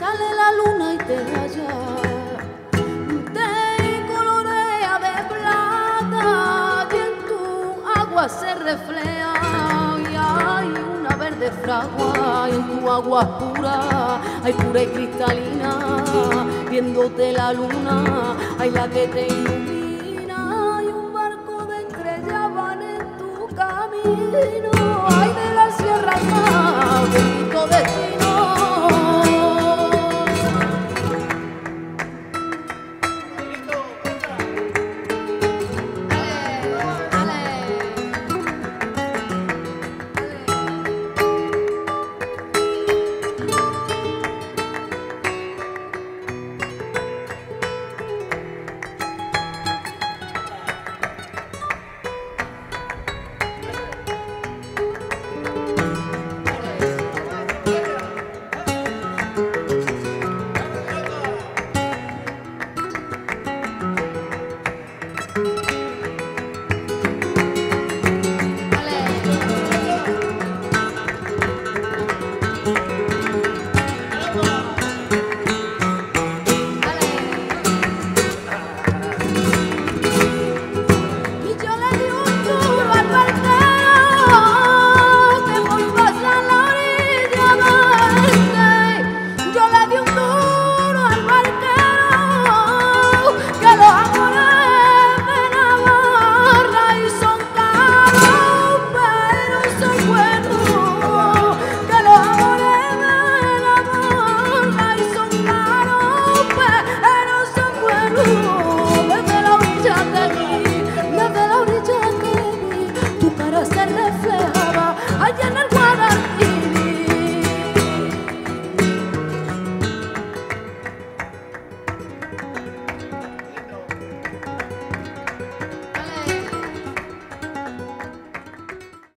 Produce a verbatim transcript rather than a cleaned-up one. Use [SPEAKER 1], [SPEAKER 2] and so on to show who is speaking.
[SPEAKER 1] sale la luna y te raya, te colorea de plata y en tu agua se refleja y hay una verde fragua y en tu agua pura, hay pura y cristalina, viéndote la luna, hay la que te ilumina, hay un barco de estrellas van en tu camino, hay de la sierra más bonito destino.